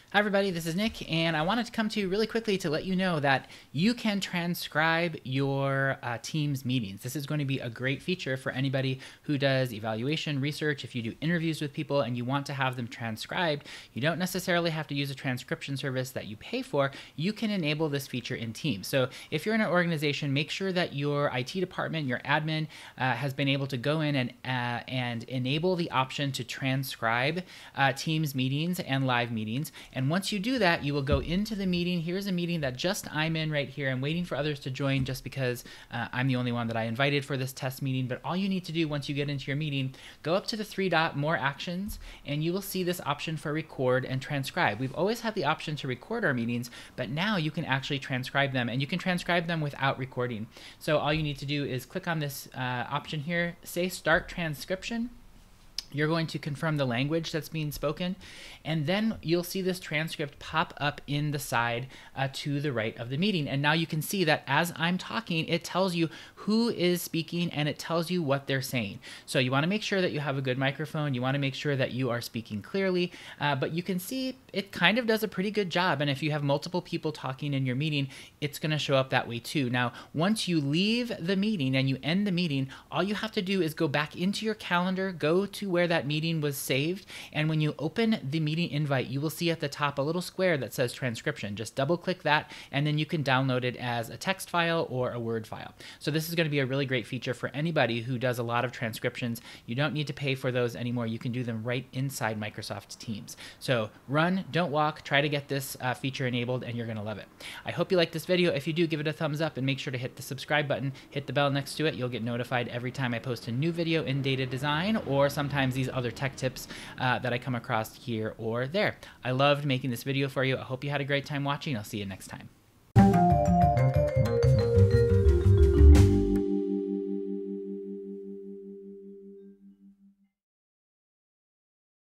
Hi everybody, this is Nick, and I wanted to come to you really quickly to let you know that you can transcribe your Teams meetings. This is going to be a great feature for anybody who does evaluation, research. If you do interviews with people and you want to have them transcribed, you don't necessarily have to use a transcription service that you pay for. You can enable this feature in Teams. So if you're in an organization, make sure that your IT department, your admin, has been able to go in and enable the option to transcribe Teams meetings and live meetings. And once you do that, you will go into the meeting. Here's a meeting that just I'm in right here. I'm waiting for others to join just because I'm the only one that I invited for this test meeting. But all you need to do once you get into your meeting, go up to the three dot, more actions, and you will see this option for record and transcribe. We've always had the option to record our meetings, but now you can actually transcribe them, and you can transcribe them without recording. So all you need to do is click on this option here, say start transcription. You're going to confirm the language that's being spoken, and then you'll see this transcript pop up in the side to the right of the meeting. And now you can see that as I'm talking, it tells you who is speaking and it tells you what they're saying. So you want to make sure that you have a good microphone. You want to make sure that you are speaking clearly, but you can see it kind of does a pretty good job. And if you have multiple people talking in your meeting, it's going to show up that way too. Now, once you leave the meeting and you end the meeting, all you have to do is go back into your calendar, go to where that meeting was saved, and when you open the meeting invite, you will see at the top a little square that says transcription. Just double click that, and then you can download it as a text file or a Word file. So this is going to be a really great feature for anybody who does a lot of transcriptions. You don't need to pay for those anymore. You can do them right inside Microsoft Teams. So run, don't walk, try to get this feature enabled, and you're going to love it. I hope you like this video. If you do, give it a thumbs up and make sure to hit the subscribe button, hit the bell next to it. You'll get notified every time I post a new video in data design, or sometimes these other tech tips that I come across here or there. I loved making this video for you. I hope you had a great time watching. I'll see you next time.